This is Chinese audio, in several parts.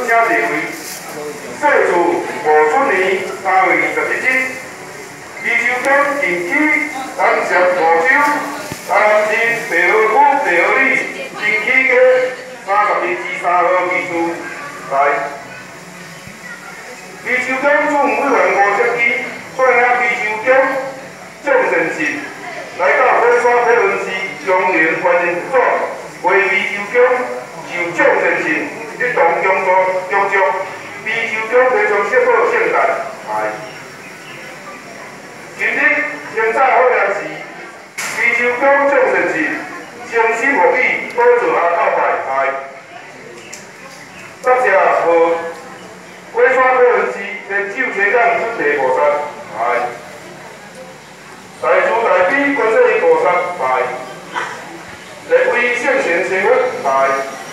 请地位，世事无出年3月11日，湄洲乡近期南涉梧州，南市白河区白河里近期的32至3号技术来。湄洲乡主委员吴锡基率领湄洲乡众人士来到火山火轮市中联环境所，为湄洲乡受众人士一同恭祝湄洲乡非常适合圣诞派。今日现在好良是湄洲乡众人士诚心合意帮助阿靠派，感谢和火山火轮市连手车长准提菩萨派，大慈大悲观世音菩萨派，立为圣贤生活派。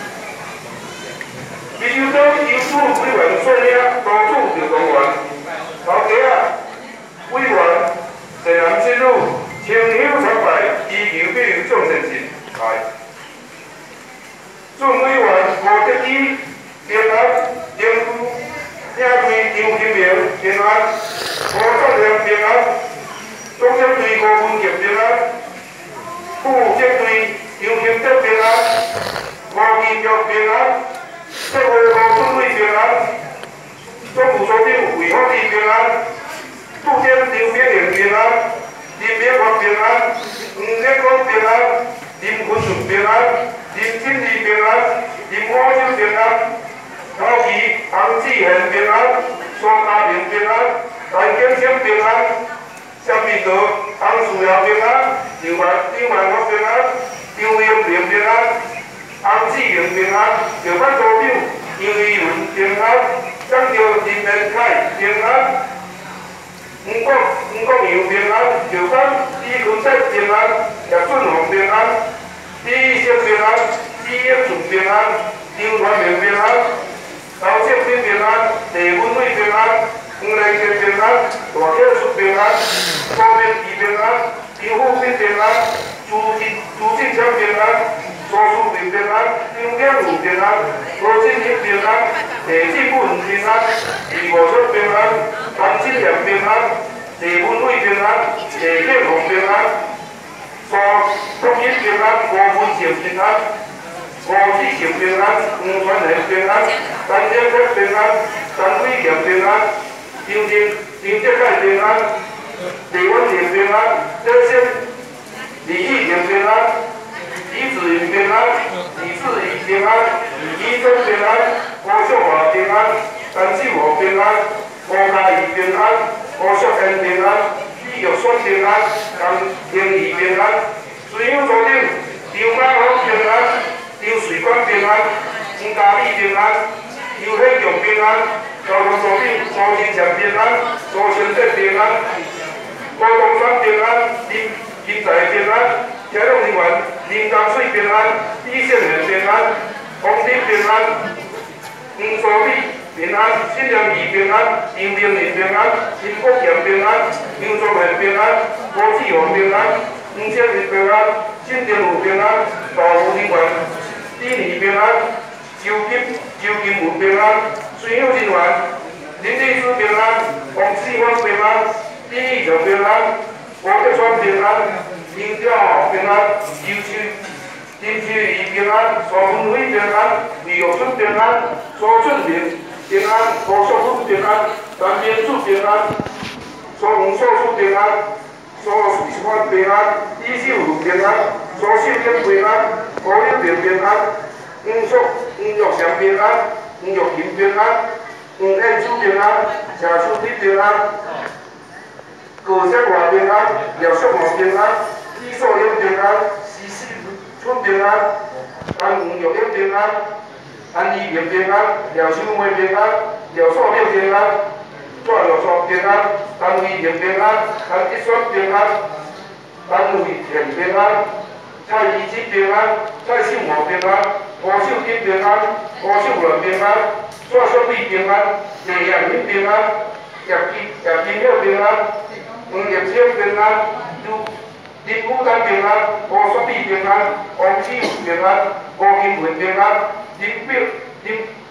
湄洲乡由主委员率领多处调动员、头家仔、委员、善男信女、清香参拜，祈求庇佑众人士派。准委员吴锡基平安政府领队张金明平安，吴作良平安，总监队吴文杰平安，副监队张兴德平安，吴建玉平安，社会吴春伟平安，总务所长魏法理平安，副监刘炳荣平安，林明华平安，黄建光平安，林坤顺平安，林振义平安，林华洲平安。高旗洪志贤平安，苏家明平安，陈景生平安，萧明德、洪树尧平安，张万国平安，张永平平安，洪志荣平安，石板组长杨义伦平安，张兆林连凯平安，吴国阳平安，石板李坤德平安，叶俊宏平安，李义生平安，李英顺平安，张传明平安。高建斌平安，李文伟平安，黄连杰平安，大铁叔平安，高明义平安，张富斌平安，朱进昌平安，苏树明平安，张建武平安，罗进兴平安，李志文平安，李国春平安，潘金良平安，李文伟平安，李建宏平安，苏东英平安，吴文成平安。吴志成平安，黄传贤平安，陈建国平安，陈伟贤平安，张德凯平安，李文田平安，周先李义平平安，李子云平安，李志怡平安，李义忠平安，郭秀华平安，陈秀华平安，吴嘉怡平安，吴淑贤平安，李玉顺平安，陈英义平安，水乡组长张家豪平安。张瑞光平安，黄家美平安，刘显强平安，交通组长苏金祥平安，苏成德平安，高东山平安，林金财平安，铁路人员林江水平安，李胜元平安，洪林平安，黄素美平安，沈良仪平安，杨明仁平安，林国强平安，杨卓贤平安，郭志宏平安，黄建日平安，沈定武平安，大湖人员。李义平安，周金武平安，水乡人员林立书平安，王世芳平安，李义祥平安，吴德川平安，林兆豪平安，林秋怡平安，苏文辉平安，李玉春平安，苏俊明平安，郭淑芬平安，陈明柱平安，苏洪硕书平安，苏世宽平安，李秀如平安，苏秀英平安。吴立平平安，黄玉祥平安，黄玉琴平安，黄燕珠平安，谢淑丽平安，郭胜华平安，廖淑华平安，李素英平安，施世春平安，陈黄玉英平安，安怡平平安，廖秀梅平安，廖素敏平安，赵玉爽平安，陈慧平平安，陈一双平安，陈慧贤平安。蔡宜之平安，蔡秀华平安，吴秀金平安，吴秀伦平安，蔡淑美平安，叶彦敏平安，叶金耀平安，黄叶清平安，林武丹平安，吴淑美平安，王启武平安，吴金文平安，林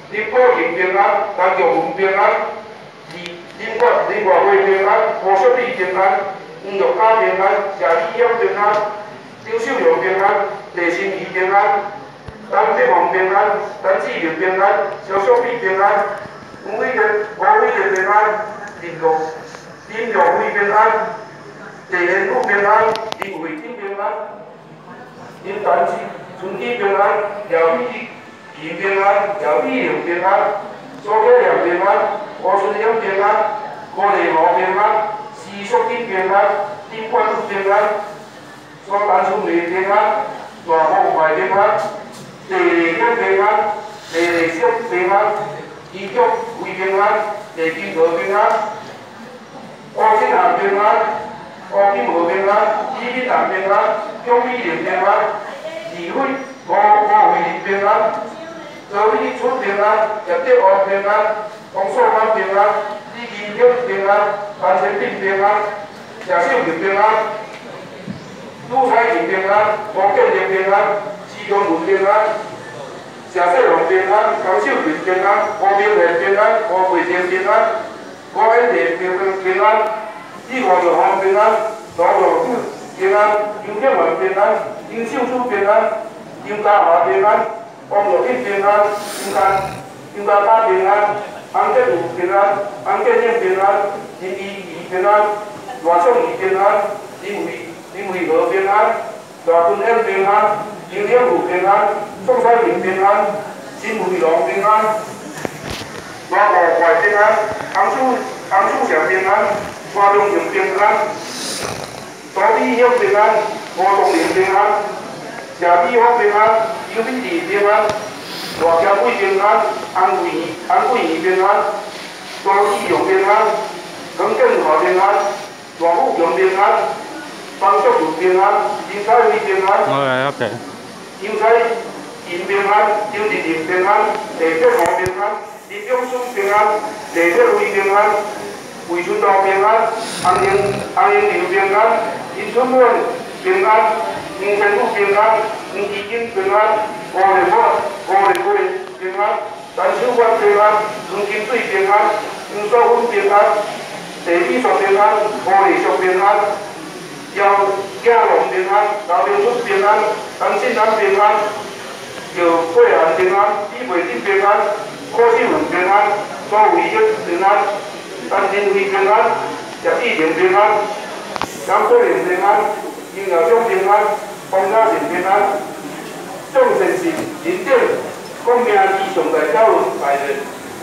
恁个人平安，咱就文平安；恁外会平安，吴淑丽平安，黄玉嘉平安，谢丽阳平安，张秀荣平安，李心怡平安，陈德宏平安，陈志明平安，肖淑美平安，吴伟杰平安，林玉辉平安，谢贤武平安，林慧珍平安，林丹春基平安，廖美仪平安，廖美玲平安，苏家良平安，吴春英平安，郭丽豪平安，施淑珍平安，林冠宇平安，苏丹春梅平安，大黄怀平安，李丽英平安，李丽秀平安，余玉辉平安，李金河平安，吴金涵平安，吴金和平安，李敏南平安，姜美玲平安，李慧吴慧玲平安。周丽春平安，叶德华平安，黄素芳平安，李金玉平安，陈千炳平安，谢秀平平安，陆彩婷平安，王建玲平安，施荣文平安，谢世荣平安，江秀群平安，吴明贤平安，吴桂珍平安，吴恩田平安，李华玉芳平安，罗玉子平安，杨建文平安，林秀珠平安，杨家华平安。王若英平安，杨家嘉平安，洪建武平安，洪建英平安，林依仪平安，罗秀仪平安，林惠和平安，罗春英平安，林天武平安，宋彩玲平安，金惠龙平安，罗国怀平安，洪楚祥平安，华中雄平安，周美秀平安，吴东林平安。谢美芳平安，邱美丽平安，罗家伟平安，安桂仪平安，罗志勇平安，耿建华平安，罗富强平安，方竹云平安，林彩辉平安，邱彩银平安，周日林平安，李德华平安，林永顺平安，李德辉平安，魏春道平安，洪英刘平安，林春润平安。黄天武平安，黄基金平安，吴立贵平安，陈秀元平安，黄金水平安，黄素芬平安，谢美雪平安，吴丽淑平安，姚家龙平安，刘明春平安，陈信南平安，姚桂涵平安，李培珍平安，柯秀文平安，苏慧玉平安，陈金辉平安，叶志玲平安，杨翠玲平安。金耀忠平安，方家成平安，众善士认定讲名字上台交运大日，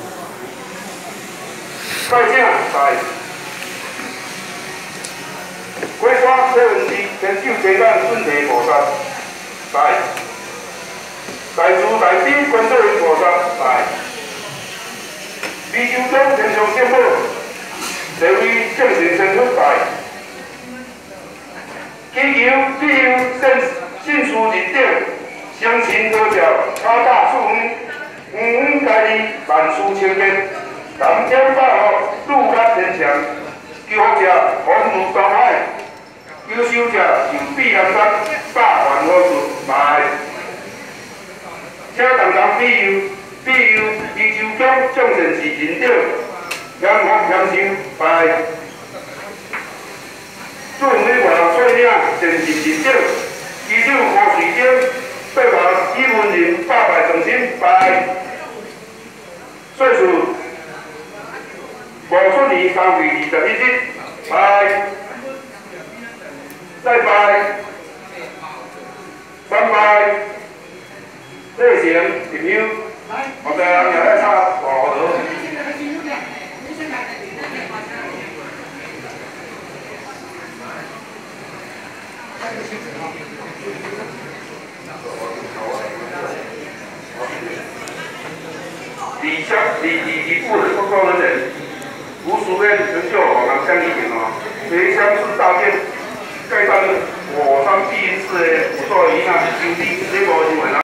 拜请拜。桂花谢文志天手接干准提菩萨，拜。大慈大悲观世音菩萨，拜。美洲中天上圣母，地位正神神佛，拜。祈求庇佑信书认定，相亲多教，超大树远家己万事清洁，南天大福，路甲天祥，求福者鸿福高海，求修者受庇南山，百万好处，拜。请同同庇佑美洲乡众善士认定，严福严寿，拜。祝美外头岁领善事认定，祈求五水晶八毛以文人百拜诚心拜。岁数无顺利3月21日拜。再拜3拜。这成朋友，我哋人又来插大河。李部的工作人员，无书面成就我们乡里人啊，随乡市大建，盖上火山避云寺的辅助医院，就地这个因为